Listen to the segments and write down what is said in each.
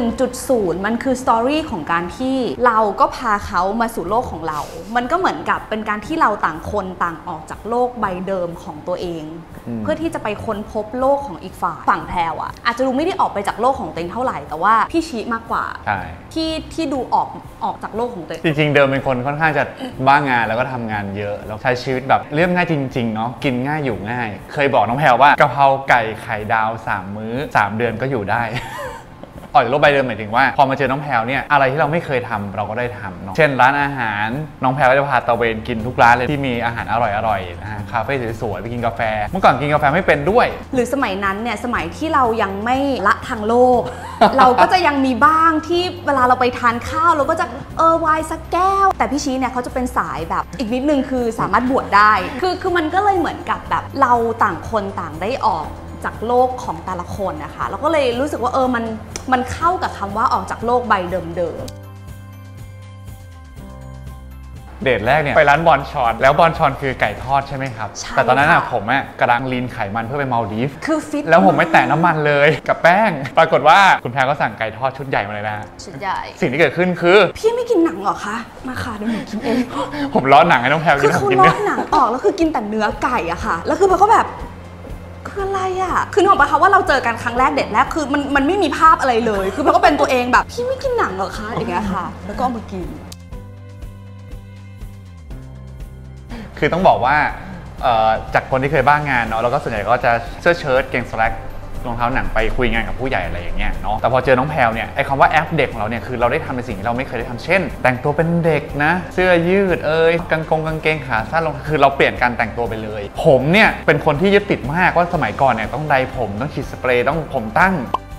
1.0 มันคือสตอรี่ของการที่เราก็พาเขามาสู่โลกของเรามันก็เหมือนกับเป็นการที่เราต่างคนต่างออกจากโลกใบเดิมของตัวเองเพื่อที่จะไปค้นพบโลกของอีกฝั่งแพรวอ่ะอาจจะดูไม่ได้ออกไปจากโลกของตัวเองเท่าไหร่แต่ว่าพี่ชี้มากกว่าที่ดูออกจากโลกของตัวเองจริงๆเดิมเป็นคนค่อนข้างจะบ้างานแล้วก็ทำงานเยอะแล้วใช้ชีวิตแบบเรียบง่ายจริงๆเนาะกินง่ายอยู่ง่ายเคยบอกน้องแพรว่ากะเพราไก่ไข่ดาว3 มื้อ3 เดือนก็อยู่ได้ออกจากโลกใบเดิมหมายถึงว่าพอมาเจอน้องแพรวเนี่ยอะไรที่เราไม่เคยทำเราก็ได้ทำเนาะเช่นร้านอาหารน้องแพรวก็จะพาตะเวนกินทุกร้านเลยที่มีอาหารอร่อยๆนะฮะคาเฟ่สวยๆไปกินกาแฟเมื่อก่อนกินกาแฟไม่เป็นด้วยหรือสมัยนั้นเนี่ยสมัยที่เรายังไม่ละทางโลก เราก็จะยังมีบ้างที่เวลาเราไปทานข้าวเราก็จะไวน์สักแก้วแต่พี่ชี้เนี่ยเขาจะเป็นสายแบบอีกนิดนึงคือสามารถบวชได้คือมันก็เลยเหมือนกับแบบเราต่างคนต่างได้ออกจากโลกของแต่ละคนนะคะแล้วก็เลยรู้สึกว่ามันเข้ากับคำว่าออกจากโลกใบเดิมเดทแรกเนี่ยไปร้านบอนชอนแล้วบอนชอนคือไก่ทอดใช่ไหมครับแต่ตอนนั้นผมกำลังลีนไขมันเพื่อไปมาลดีฟคือฟิตแล้วผมไม่แตะน้ำมันเลยกับแป้งปรากฏว่าคุณแพรก็สั่งไก่ทอดชุดใหญ่มาเลยนะชุดใหญ่สิ่งที่เกิดขึ้นคือพี่ไม่กินหนังหรอคะมาค่ะเดี๋ยวหนูกินเองผมล้อหนังให้น้องแพรกินคือเขาล้อหนังออกแล้วคือกินแต่เนื้อไก่อะค่ะแล้วคือมันก็แบบคืออะไรอ่ะคือนึกออกปะคะว่าเราเจอกันครั้งแรกเด็ดแรกคือมันไม่มีภาพอะไรเลยคือมันก็เป็นตัวเองแบบพี่ไม่กินหนังเหรอคะอย่างเงี้ยค่ะแล้วก็เอามากินคือต้องบอกว่าจากคนที่เคยบ้างงานเนาะแล้วก็ส่วนใหญ่ก็จะเสื้อเชิ้ตเกงสแลกรองเท้าหนังไปคุยงานกับผู้ใหญ่อะไรอย่างเงี้ยเนาะแต่พอเจอน้องแพรวเนี่ยไอ้คำว่าแอปเด็กของเราเนี่ยคือเราได้ทำในสิ่งที่เราไม่เคยได้ทำเช่นแต่งตัวเป็นเด็กนะเสื้อยืดกางเกงขาสั้นลงคือเราเปลี่ยนการแต่งตัวไปเลยผมเนี่ยเป็นคนที่ยึดติดมากว่าสมัยก่อนเนี่ยต้องไดผมต้องฉีดสเปรย์ต้องผมตั้ง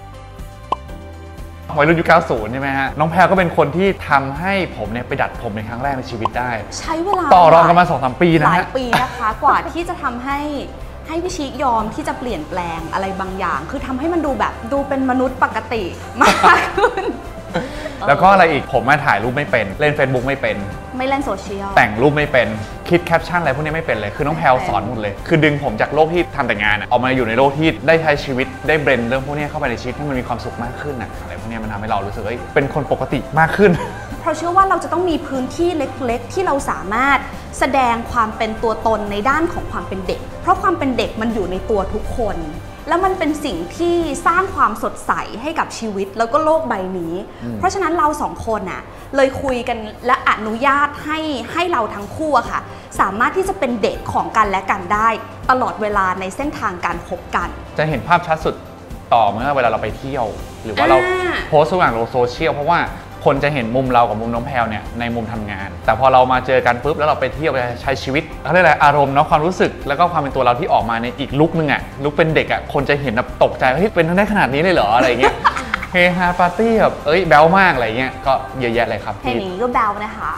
วัยรุ่นยุค 90 ใช่ไหมฮะน้องแพรก็เป็นคนที่ทำให้ผมเนี่ยไปดัดผมในครั้งแรกในชีวิตได้ใช้เวลาต่อรองกันมา 2-3 ปีนะหลายปีนะคะกว่าที่จะทำให้พี่ชิยอมที่จะเปลี่ยนแปลงอะไรบางอย่างคือทำให้มันดูเป็นมนุษย์ปกติมากขึ้นแล้วก็อะไรอีกผมถ่ายรูปไม่เป็นเล่น Facebook ไม่เป็นไม่เล่นโซเชียลแต่งรูปไม่เป็นคิดแคปชั่นอะไรพวกนี้ไม่เป็นเลยคือน้องแพรสอนหมดเลยคือดึงผมจากโลกที่ทำแต่งานออกมาอยู่ในโลกที่ได้ใช้ชีวิตได้เบรนเรื่องพวกนี้เข้าไปในชีวิตให้มันมีความสุขมากขึ้นอะไรพวกนี้มันทำให้เรารู้สึกเป็นคนปกติมากขึ้นเพราะเชื่อว่าเราจะต้องมีพื้นที่เล็กๆที่เราสามารถแสดงความเป็นตัวตนในด้านของความเป็นเด็กเพราะความเป็นเด็กมันอยู่ในตัวทุกคนแล้วมันเป็นสิ่งที่สร้างความสดใสให้กับชีวิตแล้วก็โลกใบนี้เพราะฉะนั้นเราสองคนเลยคุยกันและอนุญาตให้เราทั้งคู่อะค่ะสามารถที่จะเป็นเด็กของกันและกันได้ตลอดเวลาในเส้นทางการคบกันจะเห็นภาพชัดสุดต่อเมื่อเวลาเราไปเที่ยวหรือว่าเราโพสต์ผ่านโซเชียลเพราะว่าคนจะเห็นมุมเรากับมุมน้องแพรเนี่ยในมุมทำงานแต่พอเรามาเจอกันปุ๊บแล้วเราไปเที่ยวไปใช้ชีวิตเขาเรียกอะไรอารมณ์เนาะความรู้สึกแล้วก็ความเป็นตัวเราที่ออกมาในอีกลุคนึงลุคเป็นเด็กคนจะเห็นแบบตกใจเฮ้ยเป็นได้ขนาดนี้เลยเหรออะไรเงี้ยเฮฮาปาร์ตี้แบบแบลมากอะไรเงี้ยก็เยอะแยะเลยครับเห็นอย่างนี้ก็แบลนะคะ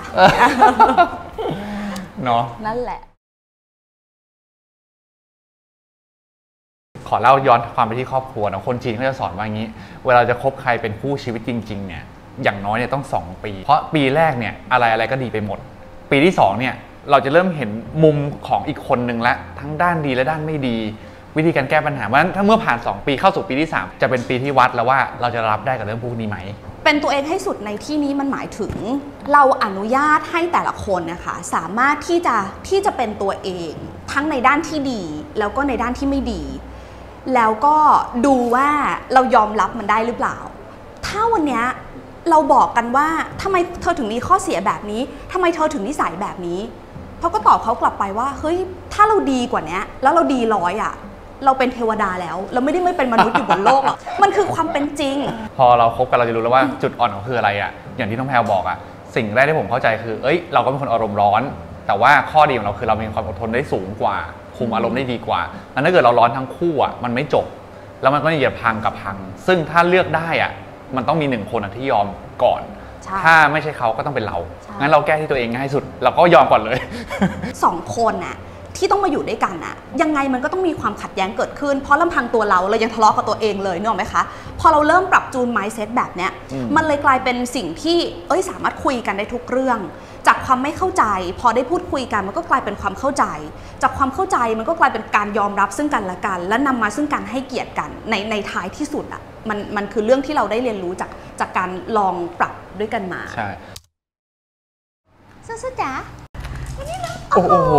เนาะนั่นแหละขอเล่าย้อนความไปที่ครอบครัวนะคนจีนเขาจะสอนว่าอย่างนี้เวลาจะคบใครเป็นคู่ชีวิตจริงๆเนี่ยอย่างน้อยเนี่ยต้อง2 ปีเพราะปีแรกเนี่ยอะไรก็ดีไปหมดปีที่2เนี่ยเราจะเริ่มเห็นมุมของอีกคนนึงละทั้งด้านดีและด้านไม่ดีวิธีการแก้ปัญหาเพราะฉะนั้นถ้าเมื่อผ่าน2 ปีเข้าสู่ปีที่3จะเป็นปีที่วัดแล้วว่าเราจะรับได้กับเรื่องพวกนี้ไหมเป็นตัวเองให้สุดในที่นี้มันหมายถึงเราอนุญาตให้แต่ละคนนะคะสามารถที่จะเป็นตัวเองทั้งในด้านที่ดีแล้วก็ในด้านที่ไม่ดีแล้วก็ดูว่าเรายอมรับมันได้หรือเปล่าถ้าวันนี้เราบอกกันว่าทำไมเธอถึงมีข้อเสียแบบนี้ทำไมเธอถึงนิสัยแบบนี้เขาก็ตอบเขากลับไปว่าเฮ้ยถ้าเราดีกว่านี้แล้วเราดีเราเป็นเทวดาแล้วเราไม่ได้เป็นมนุษย์อยู่บนโลกหรอกมันคือความเป็นจริงพอเราคบกันเราจะรู้แล้วว่าจุดอ่อนของคืออะไรอย่างที่น้องแพรบอกสิ่งแรกที่ผมเข้าใจคือเราก็เป็นคนอารมณ์ร้อนแต่ว่าข้อดีของเราคือเรามีความอดทนได้สูงกว่าคุมอารมณ์ได้ดีกว่าแล้วถ้าเกิดเราร้อนทั้งคู่มันไม่จบแล้วมันก็อย่าพังกับพังซึ่งถ้าเลือกได้มันต้องมี1 คนที่ยอมก่อนถ้าไม่ใช่เขาก็ต้องเป็นเรางั้นเราแก้ที่ตัวเองง่ายสุดเราก็ยอมก่อนเลย 2 คนที่ต้องมาอยู่ด้วยกันยังไงมันก็ต้องมีความขัดแย้งเกิดขึ้นเพราะลำพังตัวเรายังทะเลาะกับตัวเองเลยนึกออกไหมคะพอเราเริ่มปรับจูน mindset แบบเนี้ยมันเลยกลายเป็นสิ่งที่สามารถคุยกันได้ทุกเรื่องจากความไม่เข้าใจพอได้พูดคุยกันมันก็กลายเป็นความเข้าใจจากความเข้าใจมันก็กลายเป็นการยอมรับซึ่งกันและกันและนำมาซึ่งการให้เกียรติกันในท้ายที่สุดมันคือเรื่องที่เราได้เรียนรู้จากการลองปรับด้วยกันมาใช่สู้ๆจ๋าโอ้โห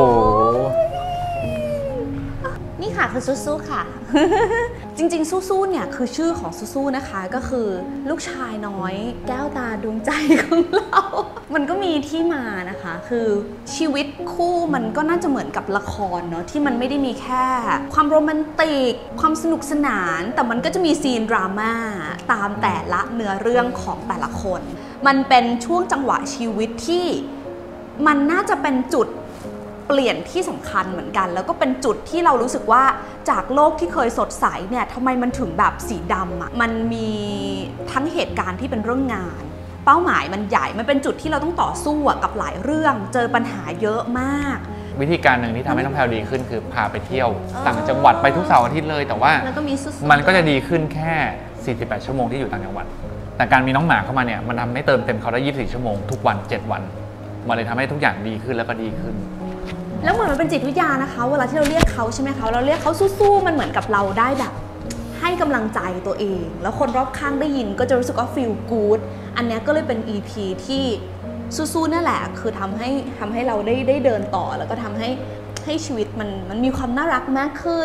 นี่ค่ะคือสู้ๆค่ะจริงๆสู้ๆเนี่ยคือชื่อของสู้ๆนะคะก็คือลูกชายน้อยแก้วตาดวงใจของเรามันก็มีที่มานะคะคือชีวิตคู่มันก็น่าจะเหมือนกับละครเนาะที่มันไม่ได้มีแค่ความโรแมนติกความสนุกสนานแต่มันก็จะมีซีนดราม่าตามแต่ละเนื้อเรื่องของแต่ละคนมันเป็นช่วงจังหวะชีวิตที่มันน่าจะเป็นจุดเปลี่ยนที่สำคัญเหมือนกันแล้วก็เป็นจุดที่เรารู้สึกว่าจากโลกที่เคยสดใสเนี่ยทำไมมันถึงแบบสีดำอ่ะมันมีทั้งเหตุการณ์ที่เป็นเรื่องงานเป้าหมายมันใหญ่มันเป็นจุดที่เราต้องต่อสู้กับหลายเรื่องเจอปัญหาเยอะมากวิธีการหนึ่งที่ทำให้น้องแพลวดีขึ้นคือพาไปเที่ยวต่างจังหวัดไปทุกเสาร์อาทิตย์เลยแต่ว่ามันก็จะดีขึ้นแค่48ชั่วโมงที่อยู่ต่างจังหวัดแต่การมีน้องหมาเข้ามาเนี่ยมันทำให้เติมเต็มเขาได้24ชั่วโมงทุกวัน7วันมันเลยทำให้ทุกอย่างดีขึ้นแล้วก็ดีขึ้นแล้วเหมือนมันเป็นจิตวิทยานะคะเวลาที่เราเรียกเขาใช่ไหมคะเราเรียกเขาสู้ๆมันเหมือนกับเราได้แบบให้กำลังใจตัวเองแล้วคนรอบข้างได้ยินก็จะรู้สึกว่า feel good อันนี้ก็เลยเป็น EP ที่สู้ๆนั่นแหละคือทำให้เราได้เดินต่อแล้วก็ทำให้ชีวิตมันมีความน่ารักมากขึ้น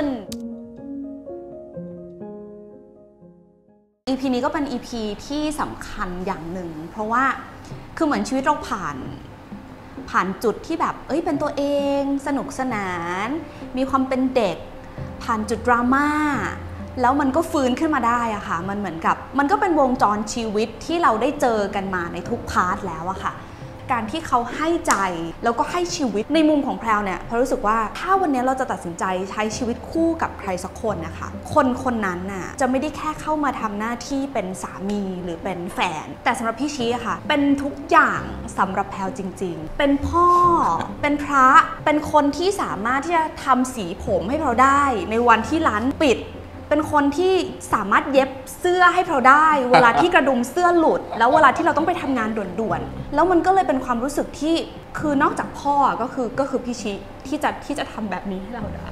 EP นี้ก็เป็น EP ที่สำคัญอย่างหนึ่งเพราะว่าคือเหมือนชีวิตเราผ่านจุดที่แบบเป็นตัวเองสนุกสนานมีความเป็นเด็กผ่านจุดดราม่าแล้วมันก็ฟื้นขึ้นมาได้อะค่ะมันเหมือนกับมันก็เป็นวงจรชีวิตที่เราได้เจอกันมาในทุกพาร์ทแล้วอะค่ะการที่เขาให้ใจแล้วก็ให้ชีวิตในมุมของแพรวเนี่ยเพราะรู้สึกว่าถ้าวันนี้เราจะตัดสินใจใช้ชีวิตคู่กับใครสักคนนะคะคนนั้นน่ะจะไม่ได้แค่เข้ามาทำหน้าที่เป็นสามีหรือเป็นแฟนแต่สำหรับพี่ชี้อะค่ะเป็นทุกอย่างสำหรับแพรวจริงๆเป็นพ่อเป็นพระเป็นคนที่สามารถที่จะทำสีผมให้เราได้ในวันที่ร้านปิดเป็นคนที่สามารถเย็บเสื้อให้เราได้เวลาที่กระดุมเสื้อหลุดแล้วเวลาที่เราต้องไปทำงานด่วนๆแล้วมันก็เลยเป็นความรู้สึกที่คือนอกจากพ่อก็คือพี่ชิที่จะทำแบบนี้ให้เราได้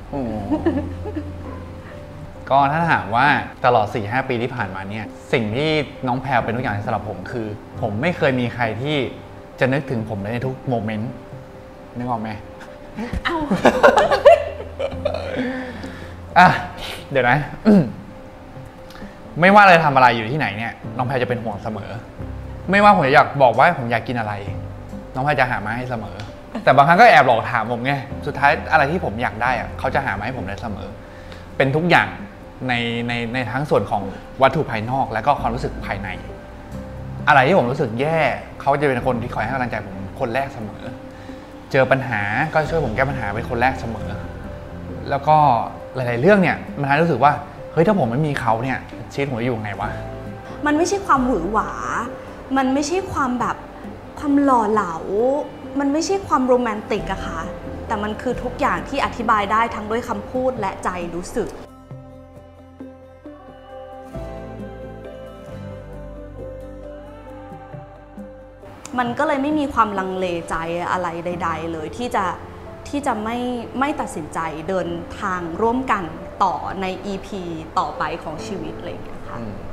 ก็ถ้าถามว่าตลอด 4-5 ปีที่ผ่านมาเนี่ยสิ่งที่น้องแพรวเป็นทุกอย่างสำหรับผมคือผมไม่เคยมีใครที่จะนึกถึงผมในทุกโมเมนต์นึกออกไหมเอาเดี๋ยวนะไม่ว่าเลยทำอะไรอยู่ที่ไหนเนี่ยน้องแพรจะเป็นห่วงเสมอไม่ว่าผมอยากบอกว่าผมอยากกินอะไรน้องแพรจะหามาให้เสมอแต่บางครั้งก็แอบหลอกถามผมไงสุดท้ายอะไรที่ผมอยากได้เขาจะหามาให้ผมได้เสมอเป็นทุกอย่างในทั้งส่วนของวัตถุภายนอกและก็ความรู้สึกภายในอะไรที่ผมรู้สึกแย่เขาจะเป็นคนที่คอยให้กำลังใจผมคนแรกเสมอเจอปัญหาก็ช่วยผมแก้ปัญหาเป็นคนแรกเสมอแล้วก็หลายๆเรื่องเนี่ยมันทำให้รู้สึกว่าเฮ้ยถ้าผมไม่มีเขาเนี่ยชีวิตผมจะอยู่ไงวะมันไม่ใช่ความหวือหวามันไม่ใช่ความแบบความหล่อเหลามันไม่ใช่ความโรแมนติกอะค่ะแต่มันคือทุกอย่างที่อธิบายได้ทั้งด้วยคำพูดและใจรู้สึกมันก็เลยไม่มีความลังเลใจอะไรใดๆเลยที่จะไม่ตัดสินใจเดินทางร่วมกันต่อใน EP ต่อไปของชีวิตอะไรอย่างเงี้ยค่ะ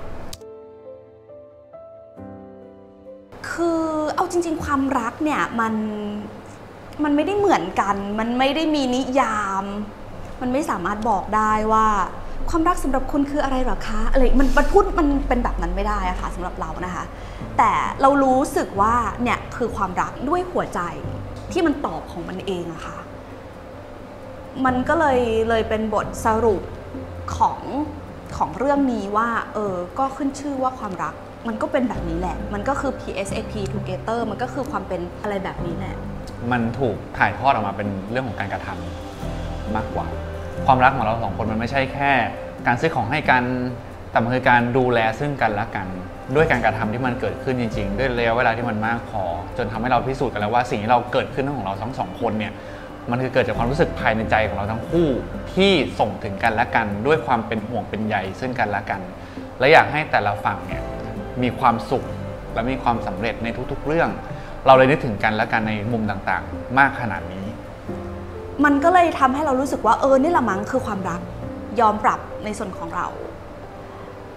คือเอาจริงๆความรักเนี่ยมันไม่ได้เหมือนกันมันไม่ได้มีนิยามมันไม่สามารถบอกได้ว่าความรักสำหรับคุณคืออะไรหรอคะอะไรมันพูดมันเป็นแบบนั้นไม่ได้อะค่ะสำหรับเรานะคะแต่เรารู้สึกว่าเนี่ยคือความรักด้วยหัวใจที่มันตอบของมันเองอะค่ะมันก็เลยเป็นบทสรุปของเรื่องนี้ว่าก็ขึ้นชื่อว่าความรักมันก็เป็นแบบนี้แหละมันก็คือ PSAP Together มันก็คือความเป็นอะไรแบบนี้แหละมันถูกถ่ายทอดออกมาเป็นเรื่องของการกระทำมากกว่าความรักของเราสองคนมันไม่ใช่แค่การซื้อของให้กันแต่มันคือการดูแลซึ่งกันและกันด้วยการกระทำที่มันเกิดขึ้นจริงๆด้วยระยะเวลาที่มันมากพอจนทำให้เราพิสูจน์กันแล้วว่าสิ่งที่เราเกิดขึ้นของเราทั้งสองคนเนี่ยมันคือเกิดจากความรู้สึกภายในใจของเราทั้งคู่ที่ส่งถึงกันและกันด้วยความเป็นห่วงเป็นใยซึ่งกันและกันและอยากให้แต่ละฝั่งเนี่ยมีความสุขและมีความสำเร็จในทุกๆเรื่องเราเลยนึกถึงกันและกันในมุมต่างๆมากขนาดนี้มันก็เลยทำให้เรารู้สึกว่านี่ละมั้งคือความรักยอมปรับในส่วนของเรา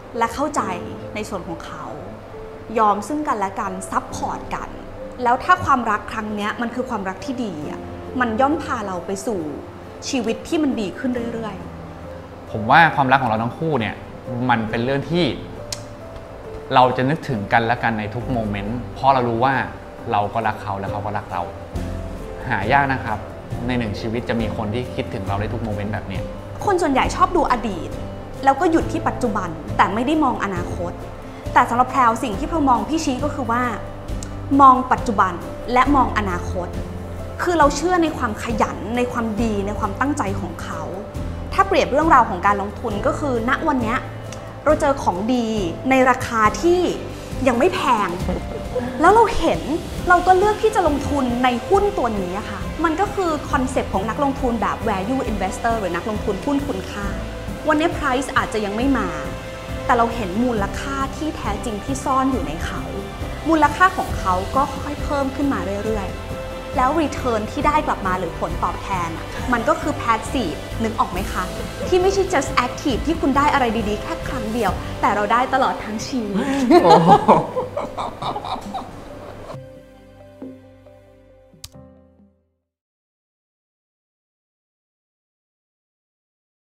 และเข้าใจในส่วนของเขายอมซึ่งกันและกันซัพพอร์ตกันแล้วถ้าความรักครั้งนี้มันคือความรักที่ดีมันย่อมพาเราไปสู่ชีวิตที่มันดีขึ้นเรื่อยๆผมว่าความรักของเราทั้งคู่เนี่ยมันเป็นเรื่องที่เราจะนึกถึงกันและกันในทุกโมเมนต์เพราะเรารู้ว่าเราก็รักเขาและเขาก็รักเราหายากนะครับในหนึ่งชีวิตจะมีคนที่คิดถึงเราได้ทุกโมเมนต์แบบนี้คนส่วนใหญ่ชอบดูอดีตแล้วก็หยุดที่ปัจจุบันแต่ไม่ได้มองอนาคตแต่สำหรับแพรวสิ่งที่แพรวมองพี่ชี้ก็คือว่ามองปัจจุบันและมองอนาคตคือเราเชื่อในความขยันในความดีในความตั้งใจของเขาถ้าเปรียบเรื่องราวของการลงทุนก็คือณวันนี้เราเจอของดีในราคาที่ยังไม่แพงแล้วเราเห็นเราก็เลือกที่จะลงทุนในหุ้นตัวนี้ค่ะมันก็คือคอนเซปต์ของนักลงทุนแบบ value investor หรือนักลงทุนหุ้นคุณค่าวันนี้ price อาจจะยังไม่มาแต่เราเห็นมูลค่าที่แท้จริงที่ซ่อนอยู่ในเขามูลค่าของเขาก็ค่อยๆเพิ่มขึ้นมาเรื่อยๆแล้ว return ที่ได้กลับมาหรือผลตอบแทนมันก็คือ passive นึกออกไหมคะที่ไม่ใช่ just active ที่คุณได้อะไรดีๆแค่ครั้งเดียวแต่เราได้ตลอดทั้งชีวิต